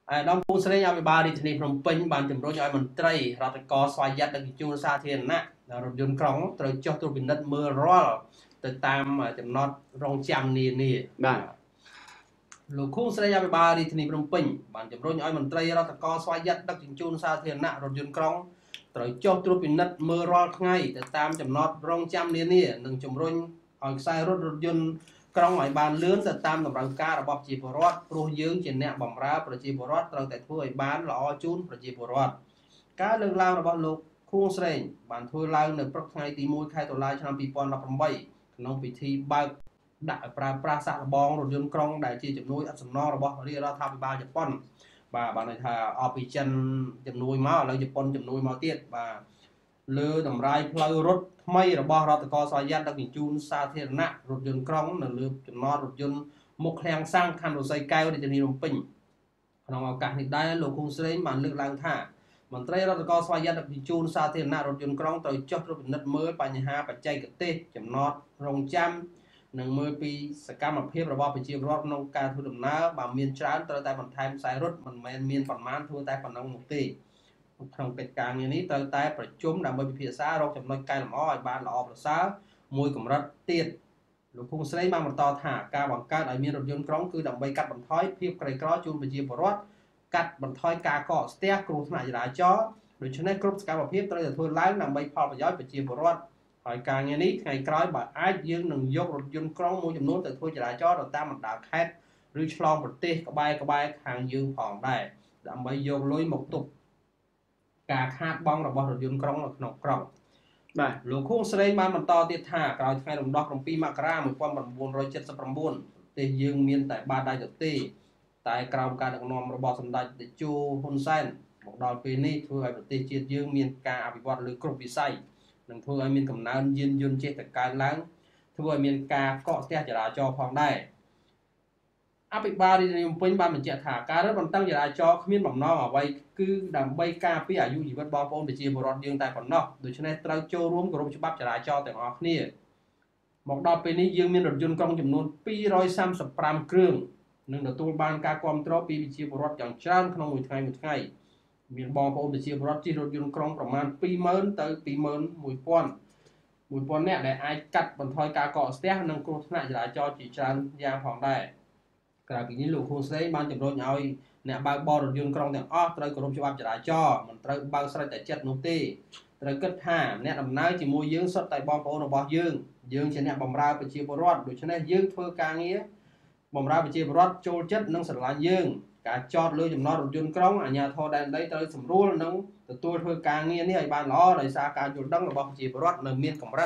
Đông Phu Sri Nhà Bà đi thì from Pin bàn chấm rối cho mình tray ra tới co xoay giặt được chu sa thiên nè rồi dồn còng rồi cho tôi bình đất mưa roll từ tam chấm nót rong chăm nè lục khung Sri Nhà Bà đi thì from Pin bàn chấm rối cho mình tray ra tới co xoay giặt được chu sa thiên nè rồi dồn còng rồi cho tôi bình đất mưa roll ngay từ tam chấm nót rong chăm nè đừng chấm rối ở sai rốt dồn trong ngoài bàn lươn từ tam đồng răng ca là bọc chỉ bồ rót pro dương trên nẹt bỏng ra pro chỉ bồ rót trong tại thui bán lọ chun pro chỉ bồ rót cá lương lao là bọn lục khuôn sền bản thui lao nửa pro ngày tí mùi khai tổ lai cho năm pi pon lọc bảy nông bị thi ba đại pra sạ bong rồi dương krong đại chi chụp nuôi ăn sầm no là bọn đi ra tham ba Japan và bạn này thà opi chân chụp nuôi máu là Japan chụp nuôi máu tiết và lư đầm rai phơi rốt mây là bao ra từ co xoay giặt đặc biệt chun sa thiên nạ rốt dần krong là lư chụp no rốt dần một hàng sang khăn rồi xây cao để cho đi đồng pin còn vào cả thì đây lục khung sấy bản lư lang thả mình tây ra từ co xoay giặt đặc biệt chun sa thiên nạ rốt dần krong tới chốt rốt nứt mới bài nhà ha bài chay cái tê chụp no rong chăm nâng mới pi sạc cam mà phê là bao bị chia rốt nông ca thu đầm ná bà miên trán tới tại phần time sai rốt mình miên phần mán thu tại phần nông một tỷ trong cái càng nhưนี้tới tay phải chúng đã mới bị phía xa rồi chấm nói cay làm oi ban là ọp xa mùi cũng rất tiền lục khung sấy mang một to thả ca bằng ca đại miền rộng dân krong cứ đầm bay cắt bằng thói phiêu cây có chun bị chia bọt cắt bằng thói ca cọ stea cừu này là chó rồi cho nên group ca bằng phiêu tới là thôi lái nằm bay phò và gió bị chia bọt hỏi càng nhưนี้ngày cõi bà ai dương đừng dốc rộng dân krong mua chấm nốt từ thôi là chó rồi ta mình đã khét rồi chlong một tê có bay hàng dương phòng đây đầm bay vô lối một tục cả khát bong là bong dân krong là nọc krong lục khung sấy ban mình to tiết thả cào ngày đồng đọc đồng pi makra một quan bằng buồn rồi chết sập buồn tê dương miên tại ba đại được tê tại cào ca được nom robot sầm đại để chu hôn sen một đòn pin ní thôi ở tê chết dương miên ca bị bọt lưới cột bị say đừng thôi miên cầm naan diên diên chết tại cái láng thôi miên ca cọ xe trả lại cho phòng đây áp bị ba đi pin ba mình chạy thả cá rất còn tăng trả lại cho miên bỏng no ở bay cứ đầm bay ca phía aju gì vẫn bao để chia bọt dương tại phần no đối cho nên trao châu rôm của rôm chụp bắp trả lại cho tại họ nè một đòn pin ní dương miên được dân công chấm nôn pi roi sam sập pram kêu nâng được tôi ban ca com trò pi chia bọt chẳng tràn không một ngày miền bò của chia bọt chia rồi dân côngประมาณpi mơn tới pi mơn mùi pon nè để ai cắt bằng thoi ca cọ stea nâng cô lại trả lại cho chỉ tràn giang phòng đây cả cái những lục khung sấy ban chấm đôi nhau nè bao bò rồi dương krongទាំងអស់ត្រូវគោរពច្បាប់ចរាចរណ៍មិនត្រូវបើកស្រេចតែចិត្តនោះទេត្រូវគិតថាអ្នកដំណើរជាមួយយើងសុទ្ធតែបងប្អូនរបស់យើងជាអ្នកបម្រើប្រជាពលរដ្ឋដូច្នេះយើងធ្វើការងារបម្រើប្រជាពលរដ្ឋចូលចិត្តនិងស្រឡាញ់យើងការចតលើចំណតរថយន្តក្រុងអាជ្ញាធរដែនដីត្រូវសម្រួលនិងទទួលធ្វើការងារនេះឲ្យបានល្អដោយសារការយល់ដឹងរបស់ប្រជាពលរដ្ឋនៅមានកម្រិត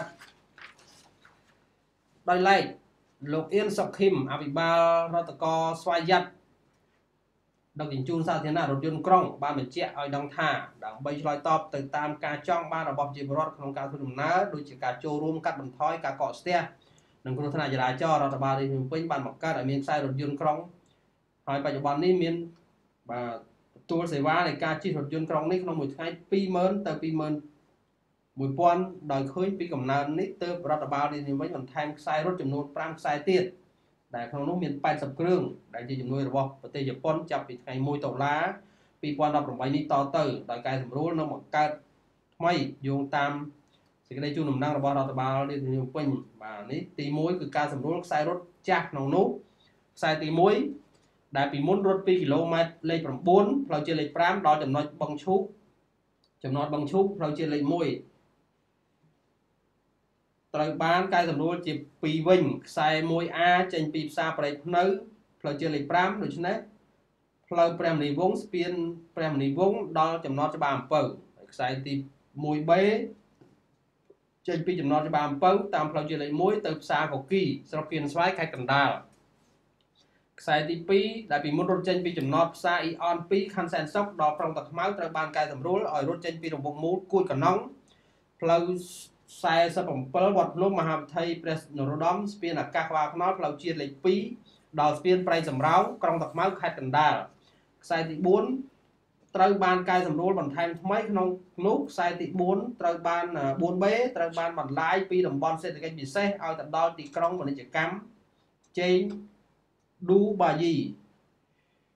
ដោយឡែកលោកអៀនសុខឹមអភិបាលរដ្ឋកោស្វ័យយ័តដឹកជញ្ជូនសាធារណៈរថយន្តក្រុងបានបញ្ជាក់ឲ្យដឹងថាដើម្បីឆ្លើយតបទៅតាមការចង់បានរបស់ប្រជាពលរដ្ឋក្នុងការធ្វើដំណើរដូចជាការចូលរួមកាត់បន្ថយការកកស្ទះនិងគ្រោះថ្នាក់ចរាចរណ៍រដ្ឋបាលរាជធានីភ្នំពេញបានបង្កើតឲ្យមានខ្សែរថយន្តក្រុងហើយបច្ចុប្បន្ននេះមានទទួលសេវានៃការជិះរថយន្តក្រុងនេះក្នុងមួយថ្ងៃ20000ទៅ21000ដោយឃើញពីកំណើននេះទើបរដ្ឋបាលរាជធានីវិញបន្ថែមខ្សែរថចំនួន5ខ្សែទៀតដែលក្នុងនោះមាន80គ្រឿងដែលជាជំនួយរបស់ប្រទេសជប៉ុនចាប់ពីថ្ងៃ1 តុលា 2018នេះតទៅដោយកែសម្រួលនិងបង្កើតថ្មីយោងតាមសេចក្តីជូនដំណឹងរបស់រដ្ឋបាលរាជធានីភ្នំពេញបាទនេះទី1គឺការសម្រួលខ្សែរថចាស់ក្នុងនោះខ្សែទី1ដែលពីមុនរត់2គីឡូម៉ែត្រលេខ9ផ្លូវជាតិលេខ5ដល់ចំណុចបឹងឈូកផ្លូវជាតិលេខ1ត្រូវបានកែសម្រួលជា2វិញខ្សែ 1A ចេញពីផ្សារប្រៃភ្នៅផ្លូវជាតិលេខ5ដូច្នេះផ្លូវព្រះមនីវង្សស្ពានព្រះមនីវង្សដល់ចំណតច្បារអំពៅខ្សែទី 1B ចេញពីចំណតច្បារអំពៅតាមផ្លូវជាតិលេខ1ទៅផ្សារកគីស្រុកគៀនស្វាយខេត្តកណ្ដាលខ្សែទី2ដែលពីមុនរត់ចេញពីចំណតផ្សារអ៊ីអន2ខណ្ឌសែនសុខដល់ក្រុងតាខ្មៅត្រូវបានកែសម្រួលឲ្យរត់ចេញពីរង្វង់មូលគួយកណ្ដុងផ្លូវ47វត្តភ្នំមហាវិថីព្រះនរោត្តមស្ពានអាកាសក្បាលថ្នល់ផ្លូវជាតិលេខ2ដល់ស្ពានប្រៃសំរោងក្រុងតាខ្មៅខេត្តកណ្ដាលខ្សែទី4ត្រូវបានកែសម្រួលបន្ថែមថ្មីក្នុងនោះខ្សែទី4ត្រូវបាន 4B ត្រូវបានបន្លាយពីតំបន់សេដ្ឋកិច្ចពិសេសឲ្យទៅដល់ទីក្រុងពាណិជ្ជកម្មចេងឌូបាយី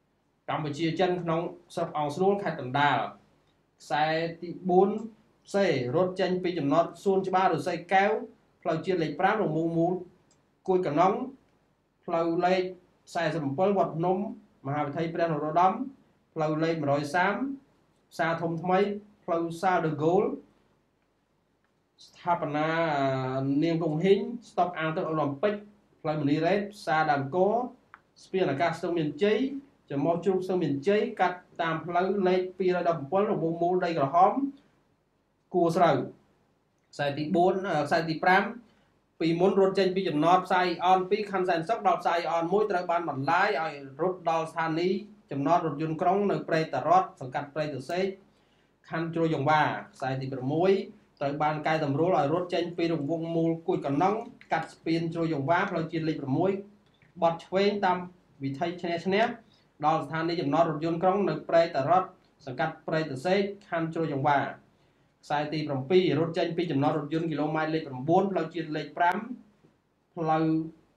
កម្ពុជាចិនក្នុងស្រុកអង្គស្រួលខេត្តកណ្ដាលខ្សែទី4សេរត់ចេញពីចំណត់សួនច្បារឫស្សីកែវផ្លូវជាតិលេខ5រងមូលគួយកណ្ណុងផ្លូវលេខ47វត្តភ្នំមហាវិថីព្រះនរោត្តមផ្លូវលេខ130ផ្សារធំថ្មីផ្លូវសាលដឺហ្គោលស្ថាបនានាងកុងហ៊ីងស្តុបអាងទឹកអូឡ িম্প ិកផ្លូវមនីរ៉េតផ្សារដើមកោស្ពានអាកាសស្ទឹងមានជ័យចំោះជ្រូកស្ទឹងមានជ័យកាត់តាមផ្លូវលេខ217រង្វង់មូលដីក្រហមគួរស្រូវខ្សែទី4ខ្សែទី5ពីមុនរត់ចេញពីចំណតផ្សាយអន2ខណ្ឌសែនសុខដល់ផ្សាយអន1ត្រូវបានបន្លាយឲ្យរត់ដល់ស្ថានីយ៍ចំណតរថយន្តក្រុងនៅព្រែកតារ៉តសង្កាត់ព្រែកទសេកខណ្ឌជ្រោយចង្វាខ្សែទី6ត្រូវបានកែតម្រួលឲ្យរត់ចេញពីរង្វង់មូលគួយកណ្ណុងកាត់ស្ពានជ្រោយចង្វាផ្លូវជាតិលេខ6បត់ឆ្វេងតាមវិថីឈ្នះដល់ស្ថានីយ៍ចំណតរថយន្តក្រុងនៅព្រែកតារ៉តសង្កាត់ព្រែកទសេកខណ្ឌជ្រោយចង្វាខ្សែទី7រត់ចេញពីចំណតរថយន្តគីឡូម៉ែត្រលេខ9ផ្លូវជាតិលេខ5ផ្លូវ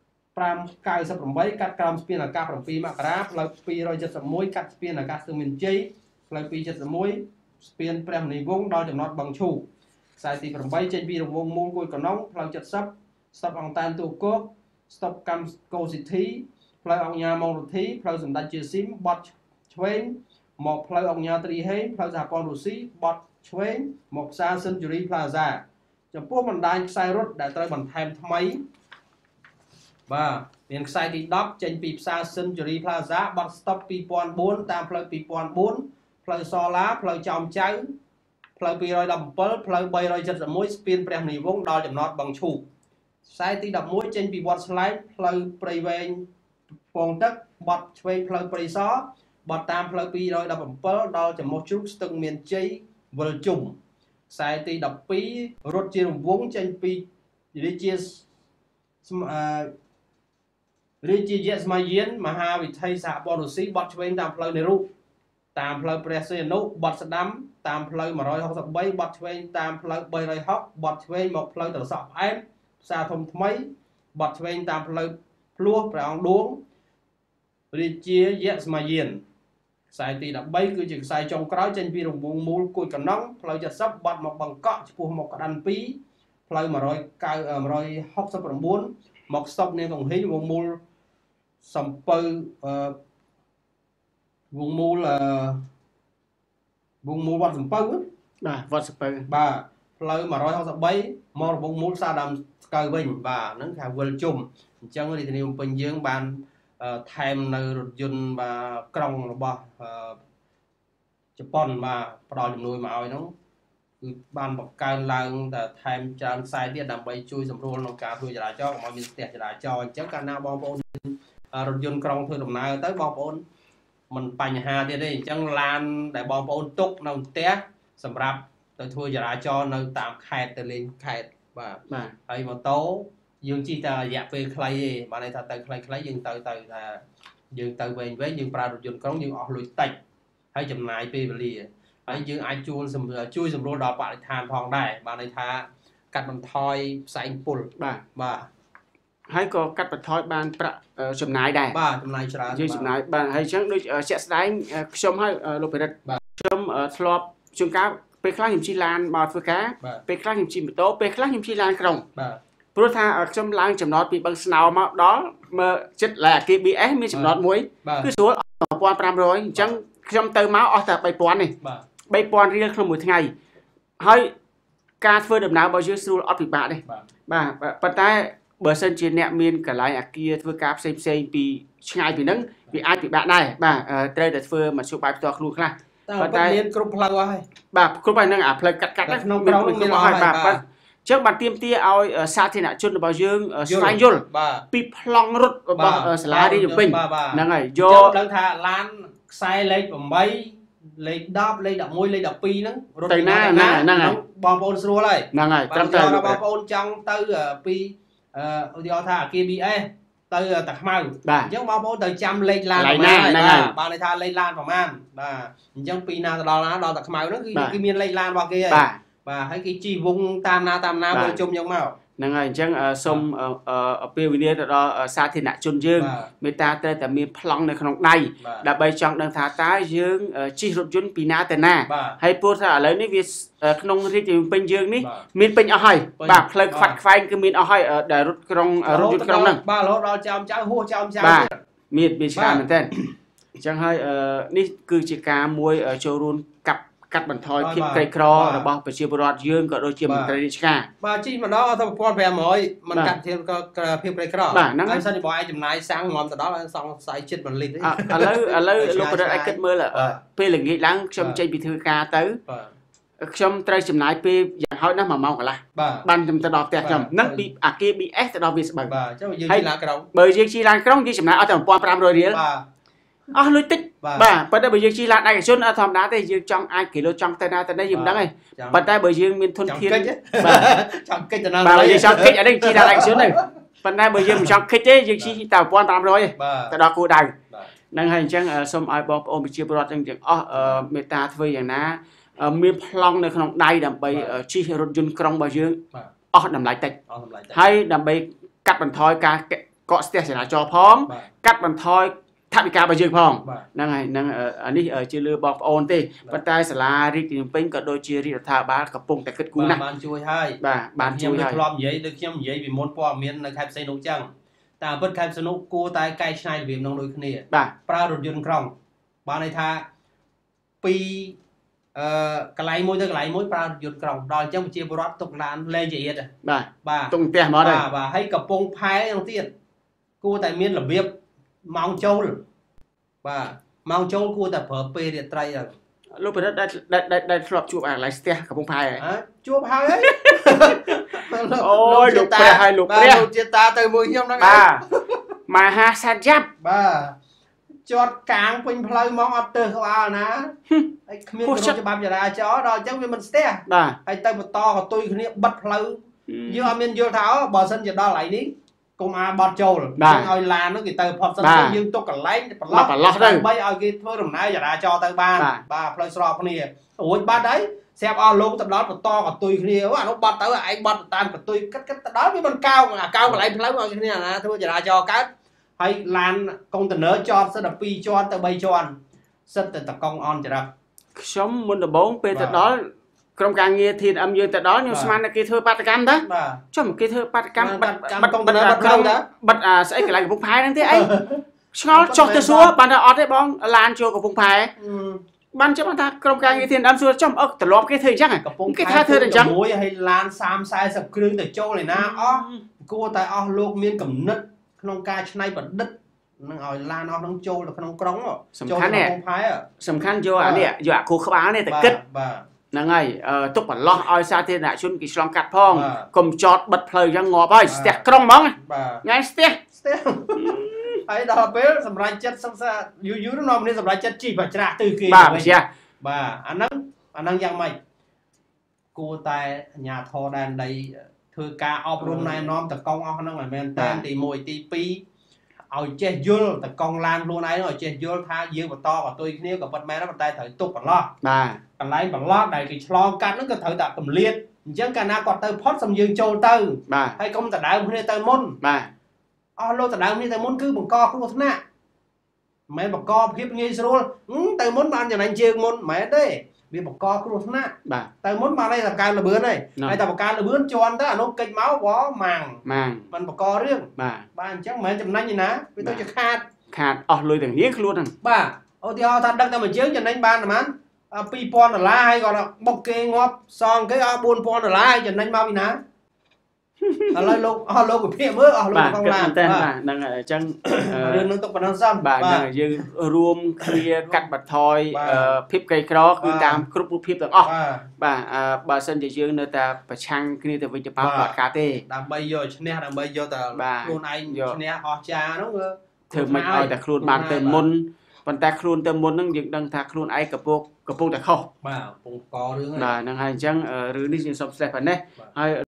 598កាត់ក្រោមស្ពានអាកាស7មករាផ្លូវ271កាត់ស្ពានអាកាសស្ទឹងមានជ័យផ្លូវ271ស្ពានព្រះមនីវង្សដល់ចំណតបឹងឈូកខ្សែទី8ចេញពីរង្វង់មូលគួយកណ្ណុងផ្លូវ70ស្តុបអង្តានទូកោស្តុបកម្មកោសិទ្ធីផ្លូវអង្គញាមងរទ្ធីផ្លូវសម្ដេចជាស៊ីមបត់ឆ្វេងមកផ្លូវអង្គញាត្រីហេងផ្លូវសហព័ន្ធរុស្ស៊ីបត់ឆ្វេងមកផ្សារ Century Plaza ចំពោះបណ្ដាញខ្សែរត់ដែលត្រូវបន្ថែមថ្មីបាទមានខ្សែទី10ចេញពីផ្សារ Century Plaza បត់ស្តុប2004តាមផ្លូវ2004ផ្លូវសឡាផ្លូវចោមចៅផ្លូវ217ផ្លូវ371ស្ពានព្រះមនីវង្សដល់ចំណតបឹងឈូកខ្សែទី11ចេញពីវត្តស្លែកផ្លូវព្រៃវែងពងទឹកបត់ឆ្វេងផ្លូវព្រៃសបត់តាមផ្លូវ217ដល់ចំោះជ្រូកស្ទឹងមានជ័យវិលជុំខ្សែទី12រត់ជារង្វង់ចេញពីរាជាយៈស្មាយានមហាវិថីសហព័ន្ធរុស្ស៊ីបត់ឆ្វេងតាមផ្លូវនេរុតាមផ្លូវព្រះសីហនុបត់ស្ដាំតាមផ្លូវ163បត់ឆ្វេងតាមផ្លូវ360បត់ឆ្វេងមកផ្លូវត្រសក់ផ្អែមផ្សារធំថ្មីបត់ឆ្វេងតាមផ្លូវភ្លោះព្រះអង្គឌួងរាជាយៈស្មាយានខ្សែទី13គឺជាខ្សែចុងក្រោយចេញពីរង្វង់មូលគួយកណ្ណុងផ្លូវ70បត់មកបង្កក់ឆ្ពោះមកក្តាន់2ផ្លូវ169មកស្តុបនាងកង្ហីវងមូលសំពៅវងមូលវត្តសំពៅបាទវត្តសំពៅបាទផ្លូវ163មករវងមូលផ្សារដើមស្កៅវិញបាទហ្នឹងថាវិលជុំអញ្ចឹងរាជធានីភ្នំពេញយើងបានថែមនៅរថយន្តបាទក្រុងរបស់ជប៉ុនបាទផ្ដល់ជំនួយមកឲ្យហ្នឹងគឺបានបង្កើនឡើងតែថែមច្រើនខ្សែទៀតដើម្បីជួយសម្រួលក្នុងការធ្វើចរាចរណ៍កុំឲ្យមានស្ទះចរាចរណ៍អញ្ចឹងកាលណាបងប្អូនរថយន្តក្រុងធ្វើដំណើរទៅបងប្អូនមិនបញ្ហាទៀតទេអញ្ចឹងឡានដែលបងប្អូនទុកនៅផ្ទះសម្រាប់ទៅធ្វើចរាចរណ៍នៅតាមខេត្តទៅលេងខេត្តបាទហើយម៉ូតូយើងជិះតែរយៈពេលខ្លីទេបានន័យថាទៅខ្លីយើងទៅថាយើងទៅវែងយើងប្រើរថយន្តក្រុងយើងអស់លុយតិចហើយចំណាយពេលវេលាហើយយើងអាចជួយសម្រួលដល់បរិស្ថានផងដែរបានន័យថាកាត់បន្ថយផ្សែងពុលបាទហើយក៏កាត់បន្ថយបានប្រាក់ចំណាយដែរបាទចំណាយច្រើនយើងចំណាយបានហើយអញ្ចឹងដូចជាក់ស្ដែងខ្ញុំហើយលោកបរិទ្ធខ្ញុំធ្លាប់ជួនកាលពេលខ្លះខ្ញុំជិះឡានមកធ្វើការពេលខ្លះខ្ញុំជិះម៉ូតូពេលខ្លះខ្ញុំជិះឡានក្រុងបាទព្រោះថាខ្ញុំឡើងចំណតពីបឹងស្នោមកដល់មើលចិត្តឡា KBS មានចំណតមួយគឺស្រួល1500អញ្ចឹងខ្ញុំទៅមកអស់តែ3000នេះ3000រៀលក្នុងមួយថ្ងៃហើយការធ្វើដំណើររបស់យើងស្រួលអត់ពិបាកទេបាទប៉ុន្តែបើសិនជាអ្នកមានកន្លែងអាគារធ្វើការផ្សេងពីឆ្ងាយពីហ្នឹងវាអាចពិបាកដែរបាទត្រូវតែធ្វើមធ្យោបាយផ្ទាល់ខ្លួនខ្លះប៉ុន្តែមានគ្រប់ផ្លូវហើយបាទគ្រប់ហើយហ្នឹងអាផ្លូវកាត់ក្នុងក្រុងមានហើយបាទអញ្ចឹងបានទាមទារឲ្យសាធារណជនរបស់យើងស្វែងយល់ពីប្លង់រត់របស់សាលារៀនពេញហ្នឹងហើយយកដឹងថាឡានខ្សែលេខ8លេខ10លេខ11លេខ12ហ្នឹងរត់ទៅណាហ្នឹងហើយបងប្អូនស្រួលហើយហ្នឹងហើយត្រឹមត្រូវបងប្អូនចង់ទៅពីឧទាហរណ៍ថា KBS ទៅតាខ្មៅអញ្ចឹងបងប្អូនទៅចាំលេខឡានប្រហែលបានន័យថាលេខឡានប្រហែលបាទអញ្ចឹងពីណាទៅដល់ណាដល់តាខ្មៅហ្នឹងគឺមានលេខឡានរបស់គេហើយបាទហើយគេជីវងតាមណាវិលជុំយ៉ាងមកហ្នឹងហើយអញ្ចឹងសូមពេលវេលាទៅដល់សាធារណជនយើងមេត្តាត្រូវតែមានប្លង់នៅក្នុងដៃដើម្បីចង់ដឹងថាតើយើងជិះរថយន្តពីណាទៅណាហើយពោលថាឥឡូវនេះវាក្នុងរាជធានីពេញយើងនេះមានពេញអស់ហើយបាទផ្លូវខ្វាត់ខ្វែងគឺមានអស់ហើយដែលរថយន្តក្រុងហ្នឹងបាទរហូតដល់ចោមចៅហួសចោមចៅបាទមានច្រើនមែនតើអញ្ចឹងហើយនេះគឺជាការមួយចូលរួមកាត់បន្ថយភាពក្រីក្ររបស់ប្រជាពលរដ្ឋយើងក៏ដូចជាមន្ត្រីរាជការបាទជីម្ដងអត់ទៅ1500មិនកាត់ភាពក្រីក្របាទហ្នឹងហើយសិនបើឯងចំណាយសាំងងំទៅដល់សង្ស័យចិត្ត1លីត្រឥឡូវលោកប្រឌិតឯងគិតមើលពេលល្ងាចឡើងខ្ញុំចេញពីធ្វើការទៅខ្ញុំត្រូវចំណាយពេលយ៉ាងហោចណាស់1ម៉ោងកន្លះបានខ្ញុំទៅដល់ផ្ទះខ្ញុំហ្នឹងពីអាគារ BS ទៅដល់វាស្បឹងបាទចុះយើងជិះឡានក្រុងបើយើងជិះឡានក្រុងយើងចំណាយអស់តែ1500រៀលបាទអស់លុយតិចបាទប៉ុន្តែបើយើងជិះឡានឯកជនអត់ធម្មតាទេយើងចង់អាចគីឡូចង់ទៅណាទៅណីយើងមិនដឹងទេប៉ុន្តែបើយើងមានធនធានបាទចង់កិច្ចទៅណាបាទយើងចង់កិច្ចអានេះជិះឡានឯកជនទៅប៉ុន្តែបើយើងមិនចង់កិច្ចទេយើងជិះតែ1500ទេទៅដល់គោលដៅហ្នឹងហើយអញ្ចឹងសូមឲ្យបងប្អូនប្រជាពលរដ្ឋទាំងអស់មេត្តាធ្វើយ៉ាងណាមានប្លង់នៅក្នុងដៃដើម្បីជិះរថយន្តក្រុងរបស់យើងអស់តម្លៃតិចហើយដើម្បីកាត់បន្ថយការកកស្ទះចរាចរណ៍ផងកាត់បន្ថយថវិការបស់យើងផងហ្នឹងហើយហ្នឹងអានេះជាលើបងប្អូនទេប៉ុន្តែសាលារាជធានីពេញក៏ដូចជារាជរដ្ឋាភិបាលកំពុងតែគិតគូរណាស់បានជួយហើយបាទបានជួយហើយខ្ញុំធ្លាប់និយាយដូចខ្ញុំនិយាយពីមុនព័ត៌មាននៅខេត្តផ្សេងនោះចឹងតាមពិតខេត្តផ្សេងនោះគួរតែកែច្នៃរបៀបនោះដូចគ្នាប្រើរថយន្តក្រុងបានន័យថាពីកន្លែងមួយទៅកន្លែងមួយប្រើរថយន្តក្រុងដល់អញ្ចឹងប្រជាពលរដ្ឋទុកឡានលែងជាទៀតបាទទុកផ្ទះមកហើយបាទហើយកំពង់ផែនោះទៀតគួរតែមានរបៀបម៉ោងចូលបាទម៉ោងចូលគួរតែប្រើពេលរាត្រីហ្នឹងលោកប្រឌិតដែលធ្លាប់ជួបអាកន្លែងស្ទះកំពង់ផែជួបហើយអូយលោកព្រះហើយលោកព្រះលោកជាតាទៅមួយខ្ញុំហ្នឹងបាទមហាសត្វយ៉ាប់បាទជាប់កាងពេញផ្លូវមកអត់ទើសក្បាលណាហើយគ្មានច្បាប់ចរាចរណ៍ដល់អញ្ចឹងវាមិនស្ទះហើយទៅបន្តកតុយគ្នាបិទផ្លូវយើងអត់មានយល់ថាបើសិនជាដល់កន្លែងនេះកុំបត់ចូលឲ្យឡាននោះគេទៅផុតសិនយើងទុកកន្លែងប្រឡោះដើម្បីឲ្យគេធ្វើដំណើរចរាចរណ៍ទៅបានបាទផ្លូវស្របគ្នារួចបាត់ហើយស្រាប់អស់លោកទៅដល់បន្តកតុយគ្នាអានោះបត់ទៅឯងបត់តាមកតុយគិតទៅដល់វាមិនកោងអាកោងកន្លែងផ្លូវឲ្យគ្នាណាធ្វើចរាចរណ៍កើតហើយឡានកុងតឺន័រចតសិតតែ2ជាន់ទៅ3ជាន់សិតតែតកង់អនចរិតខ្ញុំមុនដំបូងពេលទៅដល់ក្រុមការងារ TNM យើងទៅដល់ខ្ញុំស្មានតែគេធ្វើបាតកម្មទៅចុះគេធ្វើបាតកម្មបាត់កុងតឺន័របិទក្រុងទៅបិទស្អីកន្លែងកំពង់ផែហ្នឹងទេអីឆ្ងល់ចុះទៅសួរបានថាអត់ទេបងឡានចូលកំពង់ផែបានចាំថាក្រុមការងារ TNM សួរចំអឹកត្រឡប់គេធ្វើអញ្ចឹងគេថាធ្វើអញ្ចឹងមួយឲ្យឡាន30-40គ្រឿងទៅចូលឯណាអស់គួរតែអស់លោកមានកំណត់ក្នុងការច្នៃប្រឌិតនឹងឲ្យឡានអស់នឹងចូលទៅក្នុងក្រុងចូលទៅកំពង់ផែសំខាន់យកអានេះយកអាគូក្បាលនេះទៅគិតហ្នឹងហើយទុកបន្លោះឲ្យសាធារណជនគេឆ្លងកាត់ផងកុំចតបិទផ្លូវអញ្ចឹងងាប់ហើយស្ទះក្រុងហ្មងថ្ងៃស្ទះហើយដល់ពេលសម្រាប់ចិត្តសិក្សាយូរនាំគ្នាសម្រាប់ចិត្តជីបច្រាស់ទៅគេបាទបញ្ជាបាទអាហ្នឹងយ៉ាងម៉េចគួរតែអាជ្ញាធរដែនដីធ្វើការអប់រំណែនាំតកង់អស់ហ្នឹងមិនមែនតែទី1ទី2ឲ្យចេះយល់តកង់ឡានខ្លួនឯងឲ្យចេះយល់ថាយើងបន្តកតុយគ្នាក៏ប៉ុតមែនតែត្រូវទុកបន្លោះបាទកន្លែងបន្លោះដែលគេឆ្លងកាត់ហ្នឹងក៏ត្រូវតែគម្លាតអញ្ចឹងកាលណាគាត់ទៅផុតសំយើងចូលទៅហើយកុំដដើមគ្នាទៅមុនបាទអស់លោកដដើមគ្នាទៅមុនគឺបង្កគ្រោះថ្នាក់មិនមែនបង្កភាពងាយស្រួលទៅមុនបានចំណេញជើងមុនមិនមែនទេវាបង្កគ្រោះថ្នាក់ទៅមុនបានតែការលបឿនហើយតែបង្ការលបឿនជន់ទៅអានោះកិច្ចមកវ៉ម៉ាំងมันបង្ករឿងបាទអញ្ចឹងមិនមែនចំណេញទេណាវាទៅជាខាតអស់លុយទាំងរៀងខ្លួនហ្នឹងបាទឧទាហរណ៍ថាដឹកតែមួយជើងចំណេញបានប្រហែល$2000ហើយគាត់បុកគេងាប់សងគេអស់$4000ហើយចំណេញមកពីណាឥឡូវលោកអស់លោកវិភាគមើលអស់លោកក្នុងឡានបាទហ្នឹងអញ្ចឹងរឿងនឹងទុកប៉ុណ្ណឹងសិនបាទហ្នឹងយើងរួមគ្នាកាត់បន្ថយភាពក្រីក្រគឺតាមគ្រប់រូបភាពទាំងអស់បាទបើសិនជាយើងនៅតែប្រឆាំងគ្នាទៅវិញទៅមកអត់កើតទេដើម្បីយកឈ្នះដើម្បីយកតែខ្លួនឯងឈ្នះអស់ចាហ្នឹងធ្វើមិនឲ្យតែខ្លួនបានទៅមុនប៉ុន្តែខ្លួនទៅមុនហ្នឹងយើងដឹងថាខ្លួនឯងកំពុងតែខុសបាទកំពុងករឿងបាទហ្នឹងហើយអញ្ចឹងរឿងនេះយើងសូមស្លេះប៉ុណ្ណេះហើយ